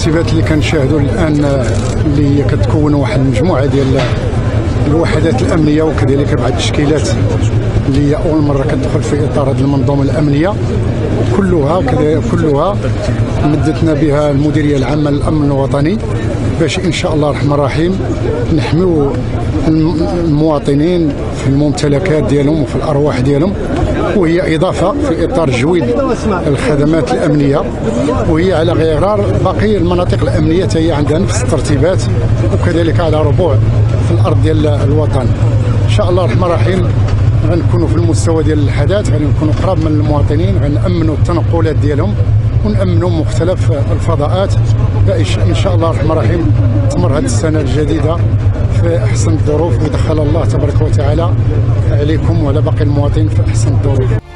الترتيبات اللي كنشاهدوا الان اللي كتكون واحد المجموعه ديال الوحدات الامنيه وكذلك بعض التشكيلات اللي هي اول مره كتدخل في اطار هذه المنظومه الامنيه كلها مدتنا بها المديريه العامه للامن الوطني باش ان شاء الله الرحمن الرحيم نحميو المواطنين في الممتلكات ديالهم وفي الارواح ديالهم، وهي اضافه في اطار جويد الخدمات الامنيه، وهي على غرار باقي المناطق الامنيه هي عندها نفس الترتيبات وكذلك على ربوع في الارض ديال الوطن. ان شاء الله الرحمن الرحيم غنكونوا في المستوى ديال الحدث، غنكونوا قراب من المواطنين، غنأمنوا التنقلات ديالهم ونأمنوا مختلف الفضاءات باش ان شاء الله الرحمن الرحيم تمر هذه السنه الجديده في احسن الظروف ويدخل الله تبارك وتعالى عليكم وعلى باقي المواطنين في احسن الظروف.